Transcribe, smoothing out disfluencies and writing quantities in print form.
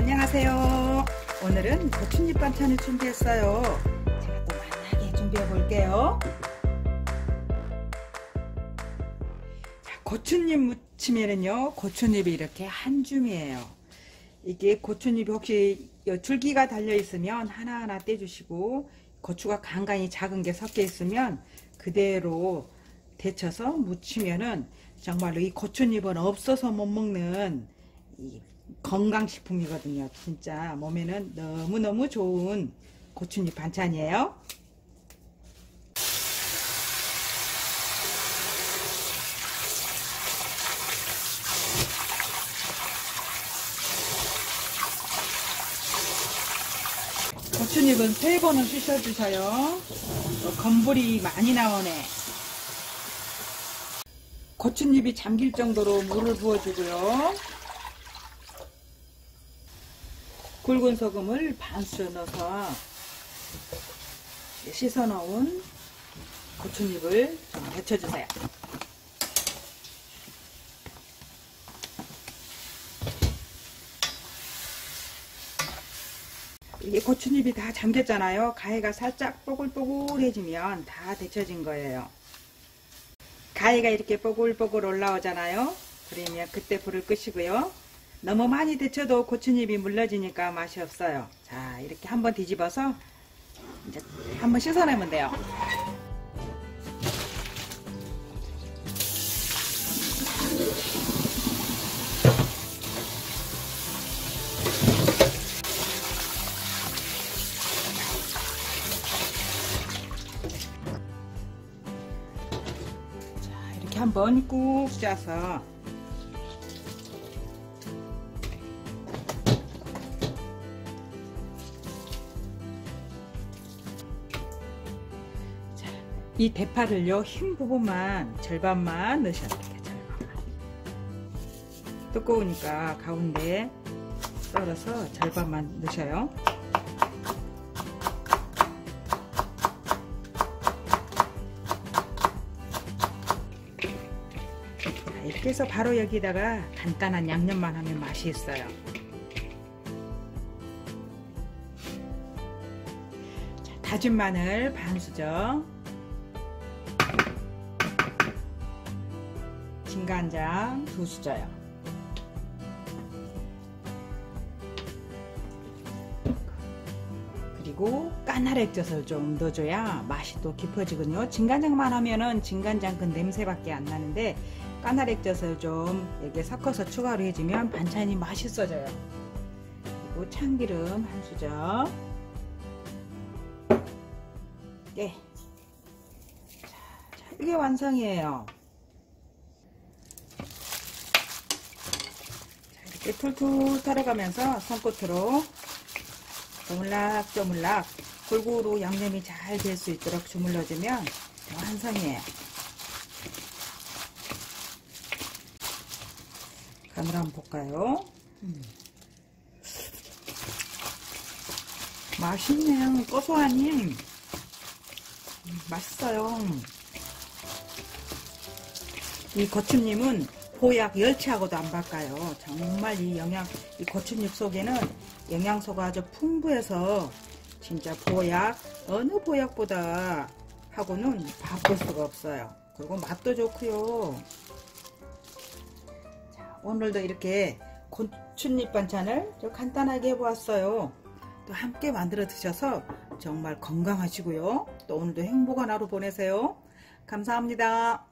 안녕하세요. 오늘은 고추잎 반찬을 준비했어요. 제가 또 맛나게 준비해 볼게요. 고추잎 무침에는요, 고추잎이 이렇게 한 줌이에요. 이게 고추잎이 혹시 줄기가 달려 있으면 하나하나 떼주시고, 고추가 간간히 작은 게 섞여 있으면 그대로 데쳐서 무치면은 정말로 이 고추잎은 없어서 못 먹는 이 건강식품이거든요. 진짜 몸에는 너무너무 좋은 고추잎 반찬이에요. 고추잎은 3번은 쑤셔주셔요. 건물이 많이 나오네. 고추잎이 잠길 정도로 물을 부어주고요. 굵은 소금을 반수 넣어서 씻어 놓은 고추잎을 좀 데쳐주세요. 이게 고추잎이 다 잠겼잖아요. 가해가 살짝 뽀글뽀글해지면 다 데쳐진 거예요. 가해가 이렇게 뽀글뽀글 올라오잖아요. 그러면 그때 불을 끄시고요. 너무 많이 데쳐도 고추잎이 물러지니까 맛이 없어요. 자, 이렇게 한번 뒤집어서 이제 한번 씻어내면 돼요. 자, 이렇게 한번 꾹 짜서 이 대파를요, 흰 부분만 절반만 넣으셔야 돼요. 절반만. 두꺼우니까 가운데 썰어서 절반만 넣으셔요. 자, 이렇게 해서 바로 여기다가 간단한 양념만 하면 맛이 있어요. 자, 다진 마늘 반수저, 진간장 2수저요. 그리고 까나리액젓을 좀 넣어줘야 맛이 또 깊어지거든요. 진간장만 하면은 진간장 그 냄새밖에 안 나는데 까나리액젓을 좀 여기에 섞어서 추가로 해주면 반찬이 맛있어져요. 그리고 참기름 1수저. 네. 자, 이게 완성이에요. 이렇게 툴툴 털어가면서 손끝으로 조물락조물락 골고루 양념이 잘 될 수 있도록 주물러주면 완성이에요. 간을 한번 볼까요? 맛있네요. 고소하니 맛있어요. 이 고추잎은 보약 열치하고도 안 바꿔요. 정말 이 고추잎 속에는 영양소가 아주 풍부해서 진짜 보약, 어느 보약보다 하고는 바꿀 수가 없어요. 그리고 맛도 좋고요. 자, 오늘도 이렇게 고추잎 반찬을 좀 간단하게 해보았어요. 또 함께 만들어 드셔서 정말 건강하시고요. 또 오늘도 행복한 하루 보내세요. 감사합니다.